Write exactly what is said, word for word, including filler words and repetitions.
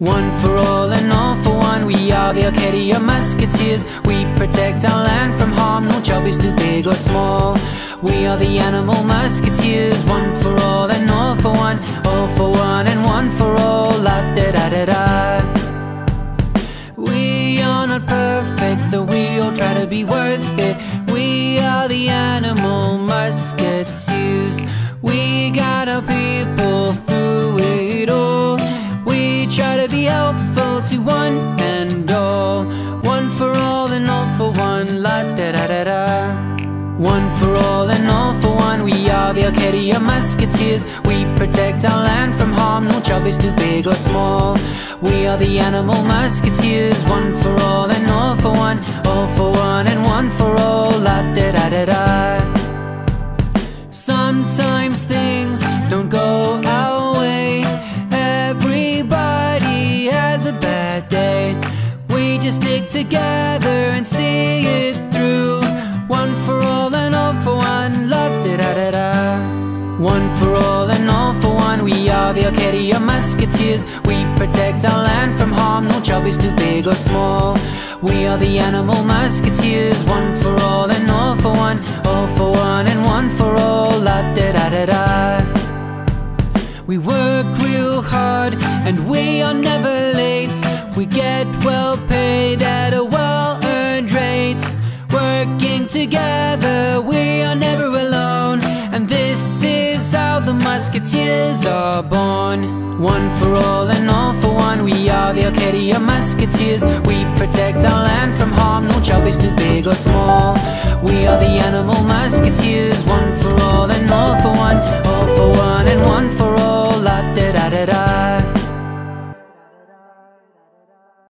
One for all and all for one, we are the Arcadia Musketeers. We protect our land from harm, no job is too big or small. We are the animal musketeers. One for all and all for one, all for one and one for all, la da da da da. We are not perfect, though we all try to be worth it. We are the animal musketeers. We got our people through it all. We try to be helpful to one and all. One for all and all for one, la da da da da. One for all and all for one, we are the Arcadia Musketeers. We protect our land from harm, no job is too big or small. We are the animal musketeers. One for all and all for one, all for one and one for all, la da da da da. Sometimes things don't go our way. Everybody has a bad day. We just stick together and see it through. One for all and all for one, la da da da da. One for all and all for one, we are the Arcadia Musketeers. We protect our land from harm, no job is too big or small. We are the animal musketeers. One for all and all for one, all for one and one for all, la da da da da. We work real hard and we are never late. We get well paid at a well-earned rate. Working together, we are never alone. And this is how the musketeers are born. One for all and all for one, we are the Arcadia Musketeers. We protect our land from harm, no job is too big or small. We are the animal musketeers. One for all and all for one, all for one